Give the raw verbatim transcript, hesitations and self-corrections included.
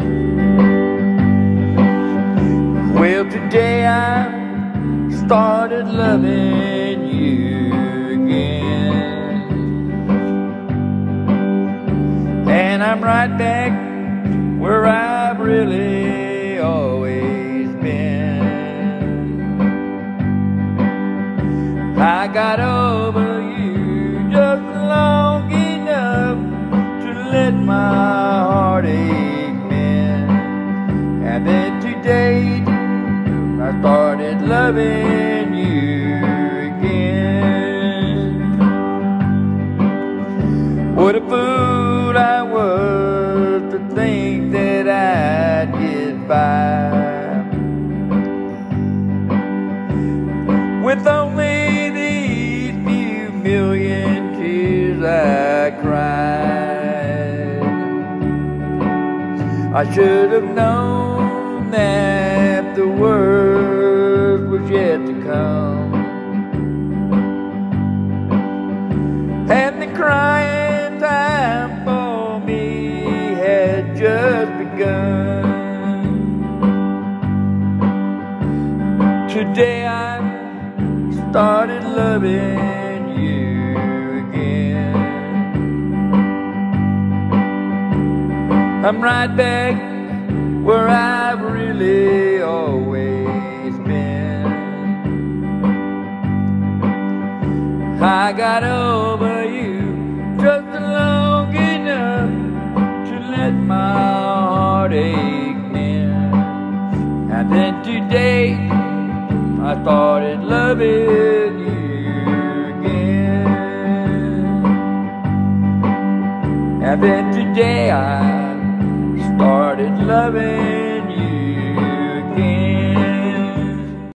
Well, today I started loving you again, and I'm right back where I've really always been. I got over you just long enough to let my heartache mend, and then today I started loving you again. What a fool I was to think that I'd get by with only these few million tears I cried. I should have known that the worst was yet to come, and the crying time for me had just begun. Today I started loving you again. I'm right back where I've really always been. I got over you just long enough to let my heartache mend, and then today I started loving you again. And then today I started loving